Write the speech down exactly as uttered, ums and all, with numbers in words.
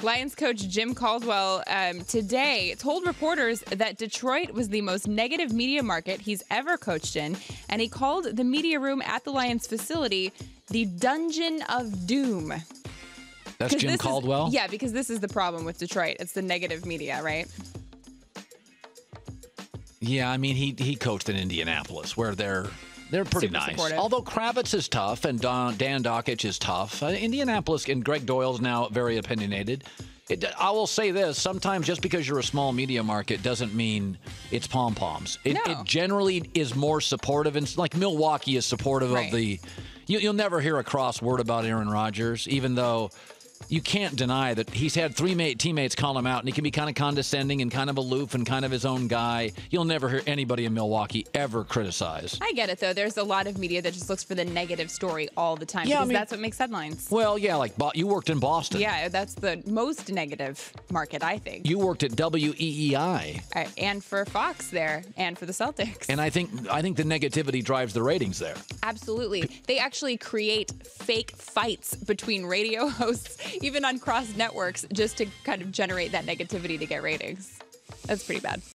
Lions coach Jim Caldwell um, today told reporters that Detroit was the most negative media market he's ever coached in, and he called the media room at the Lions facility the Dungeon of Doom. That's Jim Caldwell? Is, yeah, because this is the problem with Detroit. It's the negative media, right? Yeah, I mean, he he coached in Indianapolis, where they're they're pretty Super nice. supportive. Although Kravitz is tough and Don, Dan Dockich is tough. Uh, Indianapolis and Greg Doyle's now very opinionated. It, I will say this, sometimes just because you're a small media market doesn't mean it's pom-poms. It, No. it generally is more supportive, and like Milwaukee is supportive Right. of the... You, you'll never hear a cross word about Aaron Rodgers, even though... You can't deny that he's had three mate, teammates call him out, and he can be kind of condescending and kind of aloof and kind of his own guy. You'll never hear anybody in Milwaukee ever criticize. I get it, though. There's a lot of media that just looks for the negative story all the time Yeah, I because mean- that's what makes headlines. Well, yeah, like Bo- you worked in Boston. Yeah, that's the most negative market, I think. You worked at W E E I. Uh, and for Fox there, and for the Celtics. And I think I think the negativity drives the ratings there. Absolutely. They actually create fake fights between radio hosts, even on cross networks, just to kind of generate that negativity to get ratings. That's pretty bad.